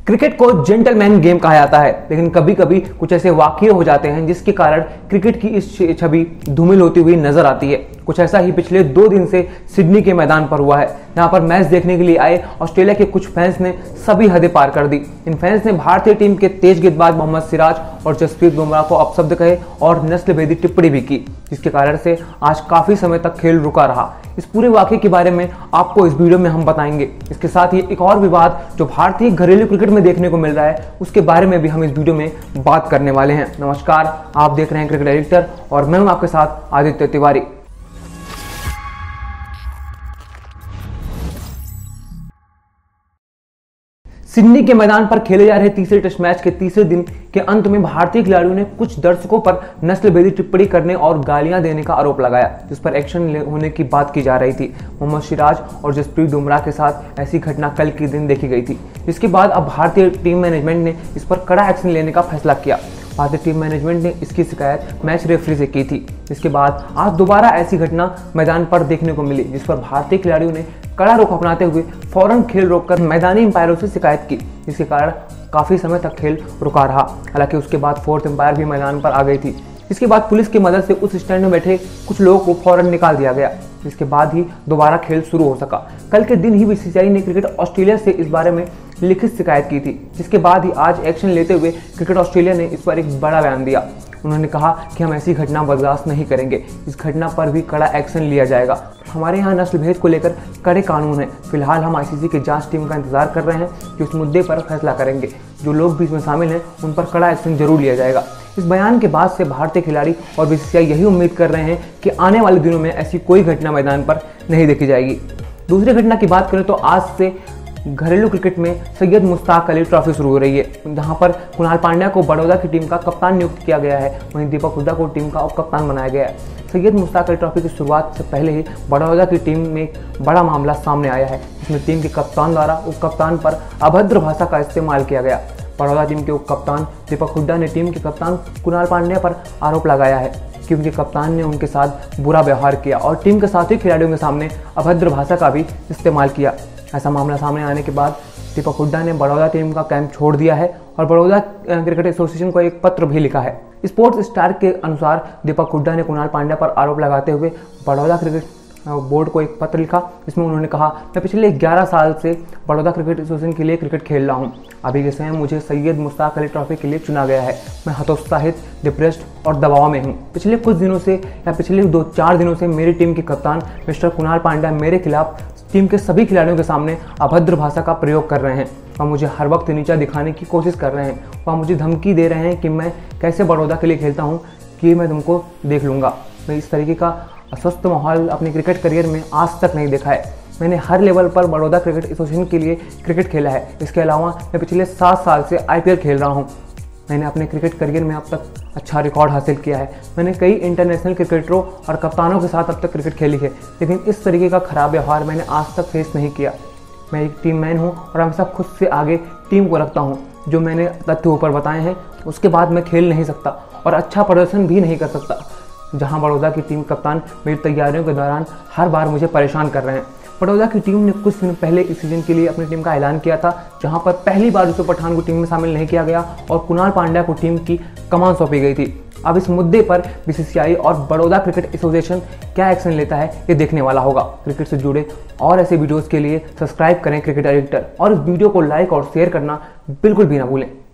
Cricket को gentleman game कहा जाता है, लेकिन कभी कभी कुछ ऐसे वाकये हो जाते हैं जिसके कारण क्रिकेट की इस छवि धूमिल होती हुई नजर आती है। कुछ ऐसा ही पिछले 2 दिन से सिडनी के मैदान पर हुआ है, जहां पर मैच देखने के लिए आए ऑस्ट्रेलिया के कुछ फैंस ने सभी हदें पार कर दी। इन फैंस ने भारतीय टीम के तेज गेंदबाज मोहम्मद सिराज और जसप्रीत बुमराह को अपशब्द कहे और नस्लभेदी टिप्पणी भी की, जिसके कारण से आज काफी समय तक खेल रुका रहा। इस पूरे वाकये के बारे में आपको इस वीडियो में हम बताएंगे। इसके साथ ही एक और विवाद जो भारतीय घरेलू क्रिकेट में देखने को मिल रहा है, उसके बारे में भी हम इस वीडियो में बात करने वाले हैं। नमस्कार, आप देख रहे हैं क्रिकेट एडिटर और मैं हूं आपके साथ आदित्य तिवारी। सिडनी के मैदान पर खेले जा रहे तीसरे टेस्ट मैच के तीसरे दिन के अंत में भारतीय खिलाड़ियों ने कुछ दर्शकों पर नस्लभेदी टिप्पणी करने और गालियां देने का आरोप लगाया, जिस पर एक्शन होने की बात की जा रही थी। मोहम्मद सिराज और जसप्रीत बुमराह के साथ ऐसी घटना कल के दिन देखी गई थी, जिसके बाद अब भारतीय टीम मैनेजमेंट ने इस पर कड़ा एक्शन लेने का फैसला किया। भारतीय टीम मैनेजमेंट ने इसकी शिकायत मैच रेफरी से की थी। इसके बाद आज दोबारा ऐसी घटना मैदान पर देखने को मिली, जिस पर भारतीय खिलाड़ियों ने कड़ा रुख अपनाते हुए फौरन खेल रोककर मैदानी अंपायरों से शिकायत की, जिसके कारण काफी समय तक खेल रुका रहा। हालांकि उसके बाद फोर्थ अंपायर भी मैदान पर आ गई थी। इसके बाद पुलिस की मदद से उस स्टैंड में बैठे कुछ लोगों को फौरन निकाल दिया गया, जिसके बाद ही दोबारा खेल शुरू हो सका। कल के दिन ही बीसीसीआई ने क्रिकेट ऑस्ट्रेलिया से इस बारे में लिखित शिकायत की थी, जिसके बाद ही आज एक्शन लेते हुए क्रिकेट ऑस्ट्रेलिया ने इस पर एक बड़ा बयान दिया। उन्होंने कहा कि हम ऐसी घटना बर्दाश्त नहीं करेंगे, इस घटना पर भी कड़ा एक्शन लिया जाएगा। हमारे यहाँ नस्लभेद को लेकर कड़े कानून हैं। फिलहाल हम आईसीसी की जांच टीम का इंतजार कर रहे हैं कि उस मुद्दे पर फैसला करेंगे। जो लोग भी इसमें शामिल हैं उन पर कड़ा एक्शन जरूर लिया जाएगा। इस बयान के बाद से भारतीय खिलाड़ी और बीसीसीआई यही उम्मीद कर रहे हैं कि आने वाले दिनों में ऐसी कोई घटना मैदान पर नहीं देखी जाएगी। दूसरी घटना की बात करें तो आज से घरेलू क्रिकेट में सैयद मुश्ताक अली ट्रॉफी शुरू हो रही है, जहां पर कुणाल पांड्या को बड़ौदा की टीम का कप्तान नियुक्त किया गया है। वहीं दीपक हुड्डा को टीम का उप कप्तान बनाया गया है। सैयद मुश्ताक अली ट्रॉफी की शुरुआत से पहले ही बड़ौदा की टीम में एक बड़ा मामला सामने आया है, जिसमें टीम के कप्तान द्वारा उप कप्तान पर अभद्र भाषा का इस्तेमाल किया गया। बड़ौदा टीम के उप कप्तान दीपक हुड्डा ने टीम के कप्तान कुणाल पांड्या पर आरोप लगाया है कि उनके कप्तान ने उनके साथ बुरा व्यवहार किया और टीम के साथी खिलाड़ियों के सामने अभद्र भाषा का भी इस्तेमाल किया। ऐसा मामला सामने आने के बाद दीपक हुड्डा ने बड़ौदा टीम का कैंप छोड़ दिया है और बड़ौदा क्रिकेट एसोसिएशन को एक पत्र भी लिखा है। स्पोर्ट्स स्टार के अनुसार दीपक हुड्डा ने कुणाल पांड्या पर आरोप लगाते हुए बड़ौदा क्रिकेट बोर्ड को एक पत्र लिखा। इसमें उन्होंने कहा, मैं पिछले 11 साल से बड़ौदा क्रिकेट एसोसिएशन के लिए क्रिकेट खेल रहा हूँ। अभी के समय मुझे सैयद मुश्ताक अली ट्रॉफी के लिए चुना गया है। मैं हतोत्साहित, डिप्रेस्ड और दबाव में हूँ। पिछले कुछ दिनों से या पिछले 2-4 दिनों से मेरी टीम के कप्तान मिस्टर कुणाल पांड्या मेरे खिलाफ टीम के सभी खिलाड़ियों के सामने अभद्र भाषा का प्रयोग कर रहे हैं और मुझे हर वक्त नीचा दिखाने की कोशिश कर रहे हैं। वह मुझे धमकी दे रहे हैं कि मैं कैसे बड़ौदा के लिए खेलता हूं, कि मैं तुमको देख लूँगा। मैं इस तरीके का अस्वस्थ माहौल अपने क्रिकेट करियर में आज तक नहीं देखा है। मैंने हर लेवल पर बड़ौदा क्रिकेट एसोसिएशन के लिए क्रिकेट खेला है। इसके अलावा मैं पिछले 7 साल से IPL खेल रहा हूँ। मैंने अपने क्रिकेट करियर में अब तक अच्छा रिकॉर्ड हासिल किया है। मैंने कई इंटरनेशनल क्रिकेटरों और कप्तानों के साथ अब तक क्रिकेट खेली है, लेकिन इस तरीके का खराब व्यवहार मैंने आज तक फेस नहीं किया। मैं एक टीम मैन हूँ और हमेशा खुद से आगे टीम को रखता हूँ। जो मैंने तथ्य ऊपर बताए हैं उसके बाद मैं खेल नहीं सकता और अच्छा प्रदर्शन भी नहीं कर सकता। जहाँ बड़ौदा की टीम कप्तान मेरी तैयारियों के दौरान हर बार मुझे परेशान कर रहे हैं। बड़ौदा की टीम ने कुछ दिन पहले इस सीजन के लिए अपनी टीम का ऐलान किया था, जहां पर पहली बार यूसुफ पठान को टीम में शामिल नहीं किया गया और कुणाल पांड्या को टीम की कमान सौंपी गई थी। अब इस मुद्दे पर बीसीसीआई और बड़ौदा क्रिकेट एसोसिएशन क्या एक्शन लेता है, ये देखने वाला होगा। क्रिकेट से जुड़े और ऐसे वीडियोस के लिए सब्सक्राइब करें क्रिकेट एडिटर और इस वीडियो को लाइक और शेयर करना बिल्कुल भी ना भूलें।